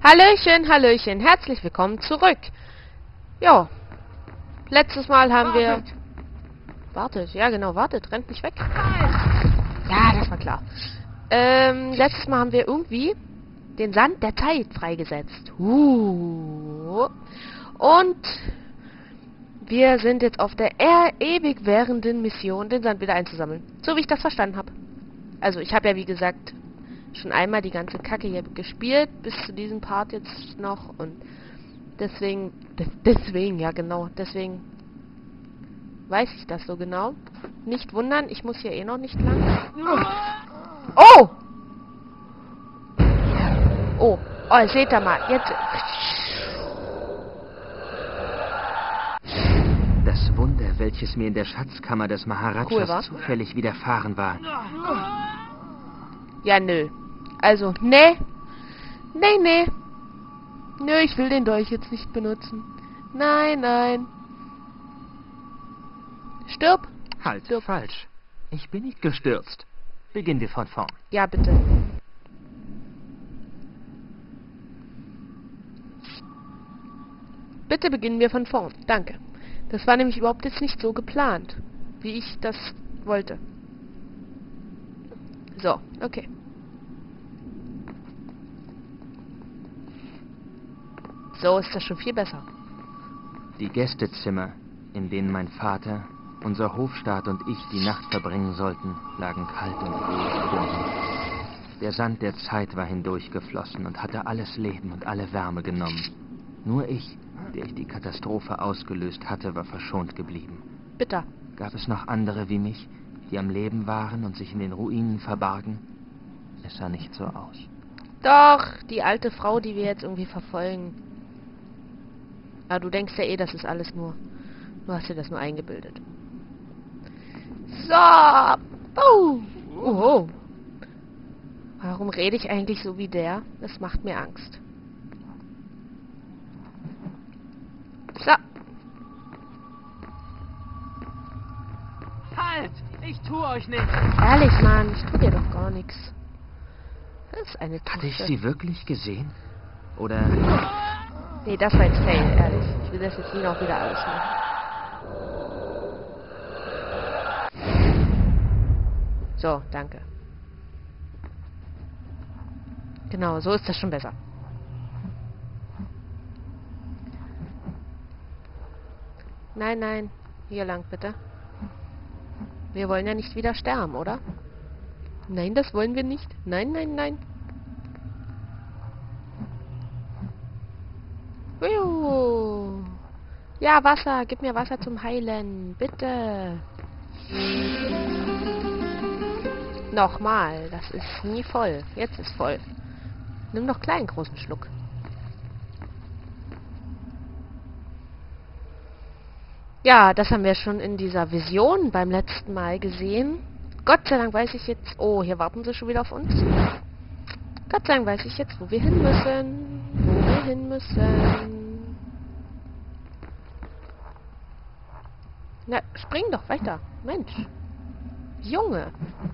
Hallöchen, Hallöchen, herzlich willkommen zurück. Jo, letztes Mal haben wir... Wartet, ja genau, wartet, rennt nicht weg. Ja, das war klar. Letztes Mal haben wir irgendwie den Sand der Zeit freigesetzt. Und wir sind jetzt auf der ewig währenden Mission, den Sand wieder einzusammeln. So wie ich das verstanden habe. Also ich habe ja wie gesagt schon einmal die ganze Kacke hier gespielt, bis zu diesem Part jetzt noch, und deswegen, ja genau, deswegen weiß ich das so genau. Nicht wundern, ich muss hier eh noch nicht lang. Oh! Oh, seht ihr mal, jetzt... Das Wunder, welches mir in der Schatzkammer des Maharajas Cool, zufällig widerfahren war. Ja, nö. Also, nee. Nee. Nö, ich will den Dolch jetzt nicht benutzen. Nein. Stirb. Halt, Stirb. falsch. Ich bin nicht gestürzt. Beginnen wir von vorn. Ja, bitte. Bitte beginnen wir von vorn. Danke. Das war nämlich überhaupt jetzt nicht so geplant, wie ich das wollte. So, okay. So ist das schon viel besser. Die Gästezimmer, in denen mein Vater, unser Hofstaat und ich die Nacht verbringen sollten, lagen kalt und ruhig vor mir. Der Sand der Zeit war hindurchgeflossen und hatte alles Leben und alle Wärme genommen. Nur ich, der ich die Katastrophe ausgelöst hatte, war verschont geblieben. Bitter. Gab es noch andere wie mich, die am Leben waren und sich in den Ruinen verbargen? Es sah nicht so aus. Doch, die alte Frau, die wir jetzt irgendwie verfolgen. Aber du denkst ja eh, das ist alles nur... Du hast dir das nur eingebildet. So. Oh. Warum rede ich eigentlich so wie der? Das macht mir Angst. So. Halt! Ich tue euch nichts! Ehrlich, Mann, ich tu dir doch gar nichts. Das ist eine Tusche. Hatte ich sie wirklich gesehen? Oder... Nee, das war jetzt fail, ehrlich. Ich will das jetzt nie noch wieder alles machen. So, danke. Genau, so ist das schon besser. Nein, hier lang bitte. Wir wollen ja nicht wieder sterben, oder? Nein, das wollen wir nicht. Nein. Ja, Wasser. Gib mir Wasser zum Heilen. Bitte. Nochmal. Das ist nie voll. Jetzt ist voll. Nimm doch kleinen großen Schluck. Ja, das haben wir schon in dieser Vision beim letzten Mal gesehen. Gott sei Dank weiß ich jetzt... Oh, hier warten sie schon wieder auf uns. Gott sei Dank weiß ich jetzt, wo wir hin müssen. Na, spring doch weiter. Mensch. Junge.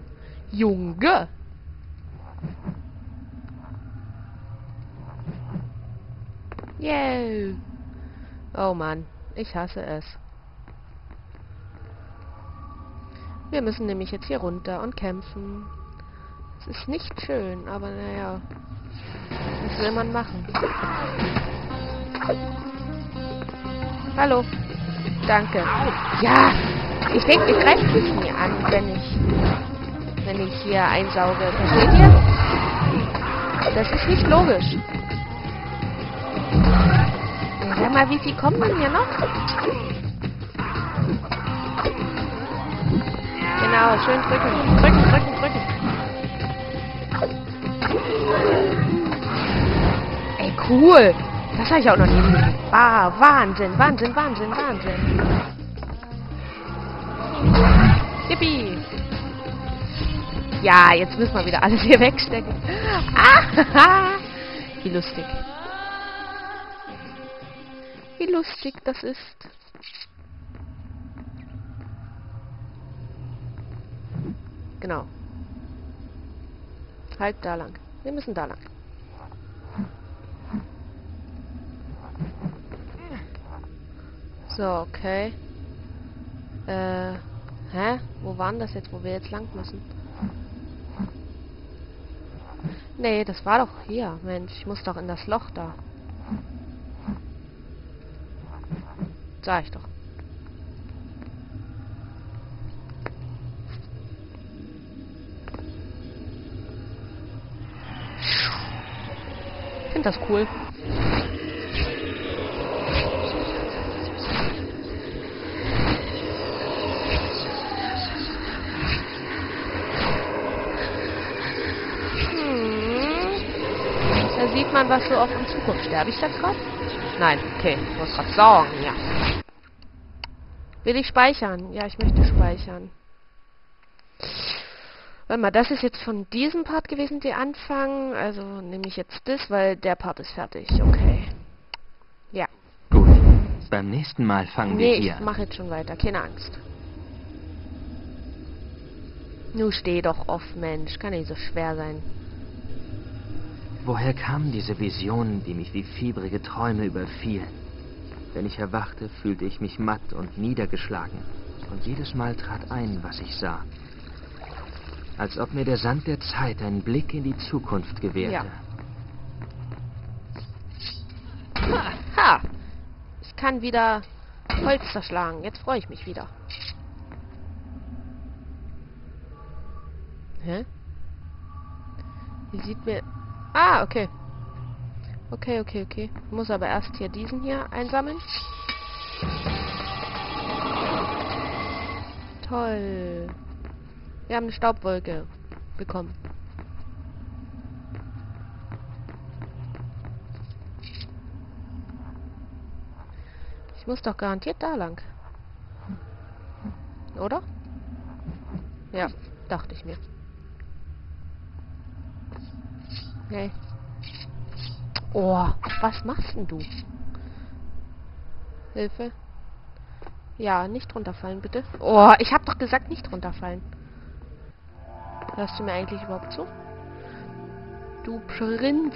Yeah. Oh Mann, ich hasse es. Wir müssen nämlich jetzt hier runter und kämpfen. Es ist nicht schön, aber naja. Was will man machen? Hallo. Danke. Ja, ich denke, ihr greift mich nie an, wenn ich hier einsauge. Versteht ihr? Das ist nicht logisch. Ja, sag mal, wie viel kommen denn hier noch? Genau, schön drücken. Drücken. Ey, cool. Das habe ich auch noch nie gesehen. Wahnsinn. Yippie. Ja, jetzt müssen wir wieder alles hier wegstecken. Wie lustig. Wie lustig das ist. Genau. Halt da lang. Wir müssen da lang. So, okay. Hä? Wo waren das jetzt, wo wir jetzt lang müssen? Nee, das war doch hier. Mensch, ich muss doch in das Loch da. Sag ich doch. Ich finde das cool. Da sieht man, was so auf uns zukommt. Sterbe ich da gerade? Nein, okay. Ich muss gerade sagen, ja. Will ich speichern? Ja, ich möchte speichern. Warte mal, das ist jetzt von diesem Part gewesen, der Anfang. Also nehme ich jetzt das, weil der Part ist fertig. Okay. Ja. Gut. Beim nächsten Mal fangen wir hier Nee, ich mache jetzt schon weiter. Keine Angst. Nu steh doch auf, Mensch. Kann nicht so schwer sein. Woher kamen diese Visionen, die mich wie fiebrige Träume überfielen? Wenn ich erwachte, fühlte ich mich matt und niedergeschlagen. Und jedes Mal trat ein, was ich sah. Als ob mir der Sand der Zeit einen Blick in die Zukunft gewährte. Ja. Ha! Ich kann wieder Holz zerschlagen. Jetzt freue ich mich wieder. Hä? Wie sieht mir... Ah, okay. Okay. Ich muss aber erst hier diesen hier einsammeln. Toll. Wir haben eine Staubwolke bekommen. Ich muss doch garantiert da lang. Oder? Ja, dachte ich mir. Nee. Oh, was machst denn du? Hilfe. Ja, nicht runterfallen, bitte. Oh, ich hab doch gesagt, nicht runterfallen. Hörst du mir eigentlich überhaupt zu? Du Prinz.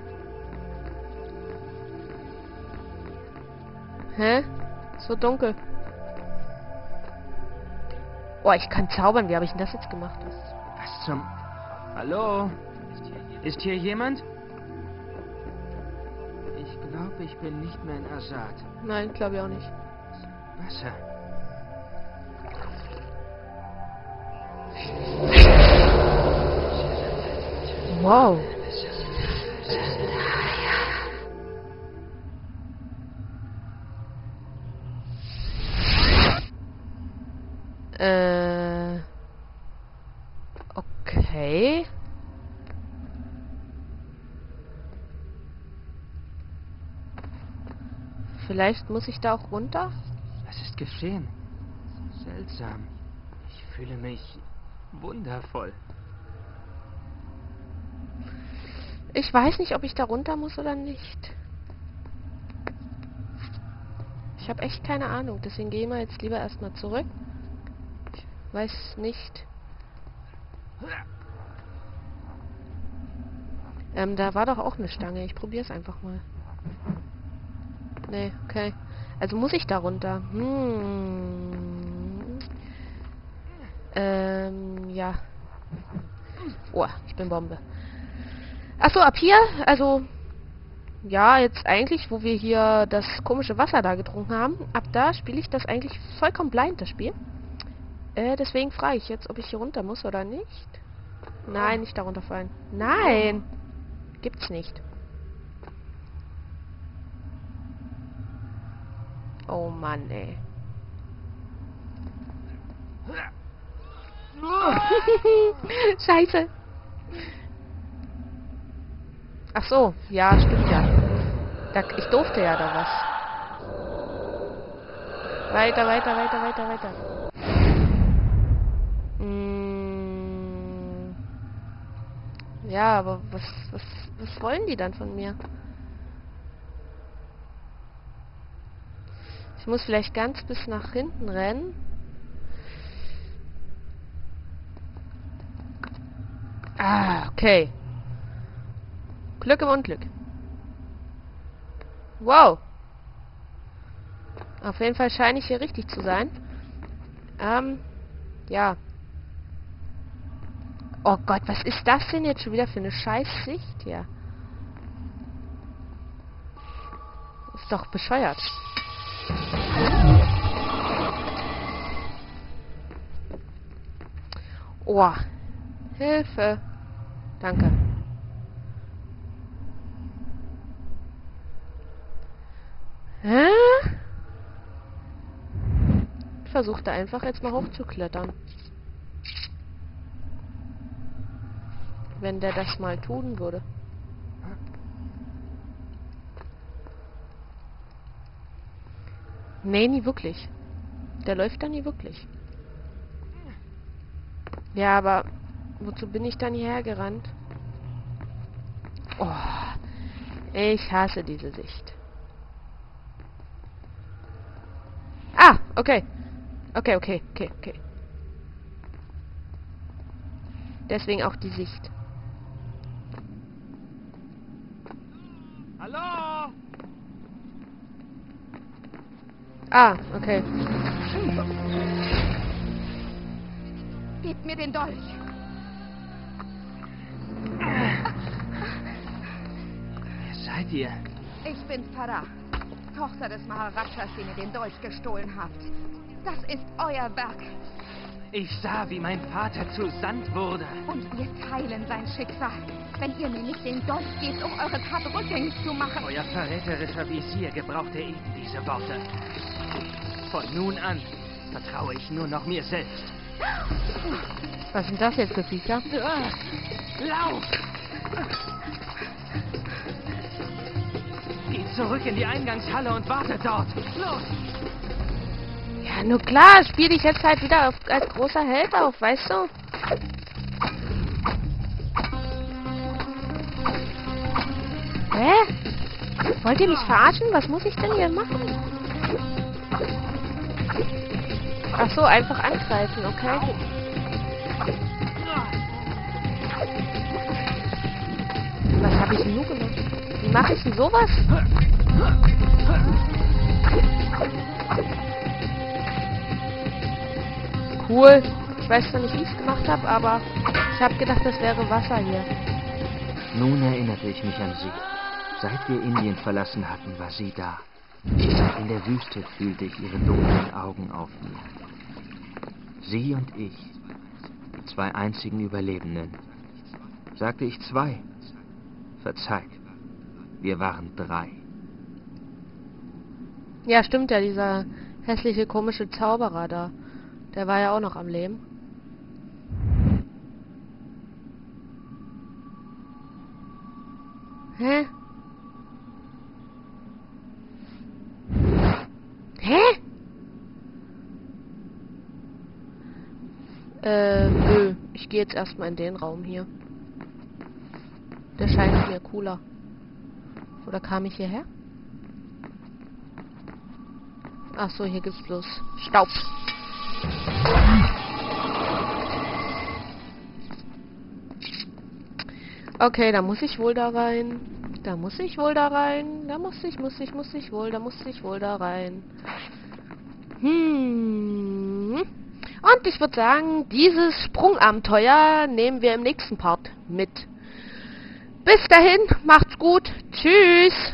Hä? So dunkel. Oh, ich kann zaubern. Wie habe ich denn das jetzt gemacht? Was zum... Hallo? Ist hier jemand? Ich glaube, ich bin nicht mehr in Asad. Nein, glaube ich auch nicht. Wasser. Wow. Okay. Vielleicht muss ich da auch runter? Was ist geschehen? Seltsam. Ich fühle mich wundervoll. Ich weiß nicht, ob ich da runter muss oder nicht. Ich habe echt keine Ahnung. Deswegen gehen wir jetzt lieber erstmal zurück. Ich weiß nicht. Da war doch auch eine Stange. Ich probiere es einfach mal. Nee, okay. Also muss ich da runter. Ja. Oh, ich bin Bombe. Achso, ab hier, also... Ja, jetzt eigentlich, wo wir hier das komische Wasser da getrunken haben, ab da spiele ich das eigentlich vollkommen blind, das Spiel. Deswegen frage ich jetzt, ob ich hier runter muss oder nicht. Nein, nicht da runterfallen. Nein! Gibt's nicht. Oh Mann, ey. Scheiße. Ach so, ja, stimmt ja. Ich durfte ja da was. Weiter. Ja, aber was wollen die dann von mir? Ich muss vielleicht ganz bis nach hinten rennen. Ah, okay. Glück im Unglück. Wow. Auf jeden Fall scheine ich hier richtig zu sein. Ja. Oh Gott, was ist das denn jetzt schon wieder für eine Scheißsicht hier? Ist doch bescheuert. Oh. Hilfe. Danke. Hä? Ich versuche da einfach jetzt mal hochzuklettern. Wenn der das mal tun würde. Nee, nie wirklich. Der läuft da nie wirklich. Ja, aber wozu bin ich dann hierher gerannt? Oh, ich hasse diese Sicht. Ah, okay. Okay. Deswegen auch die Sicht. Hallo? Ah, okay. Gebt mir den Dolch. Wer seid ihr? Ich bin's, Farah. Tochter des Maharajas, den ihr den Dolch gestohlen habt. Das ist euer Werk. Ich sah, wie mein Vater zu Sand wurde. Und wir teilen sein Schicksal. Wenn ihr mir nicht den Dolch gebt, um eure Tat rückgängig zu machen. Euer verräterischer Visier gebrauchte eben diese Worte. Von nun an vertraue ich nur noch mir selbst. Was sind das jetzt für Viecher? Lauf! Geht zurück in die Eingangshalle und wartet dort. Los! Ja, nur klar, spiel dich jetzt halt wieder als großer Held auf, weißt du? Hä? Wollt ihr mich verarschen? Was muss ich denn hier machen? Ach so, einfach angreifen, okay. Was habe ich denn nur gemacht? Wie mache ich denn sowas? Cool. Ich weiß zwar nicht, wie ich es gemacht habe, aber ich habe gedacht, das wäre Wasser hier. Nun erinnerte ich mich an sie. Seit wir Indien verlassen hatten, war sie da. In der Wüste fühlte ich ihre dunklen Augen auf mir. Sie und ich. Die zwei einzigen Überlebenden. Sagte ich zwei? Verzeiht. Wir waren drei. Ja, stimmt ja, dieser hässliche, komische Zauberer da. Der war ja auch noch am Leben. Hä? Nö. Ich gehe jetzt erstmal in den Raum hier. Der scheint mir cooler. Oder kam ich hierher? Ach so, hier gibt's bloß Staub. Okay, da muss ich wohl da rein. Da muss ich wohl da rein. Da muss ich wohl da rein. Und ich würde sagen, dieses Sprungabenteuer nehmen wir im nächsten Part mit. Bis dahin, macht's gut. Tschüss.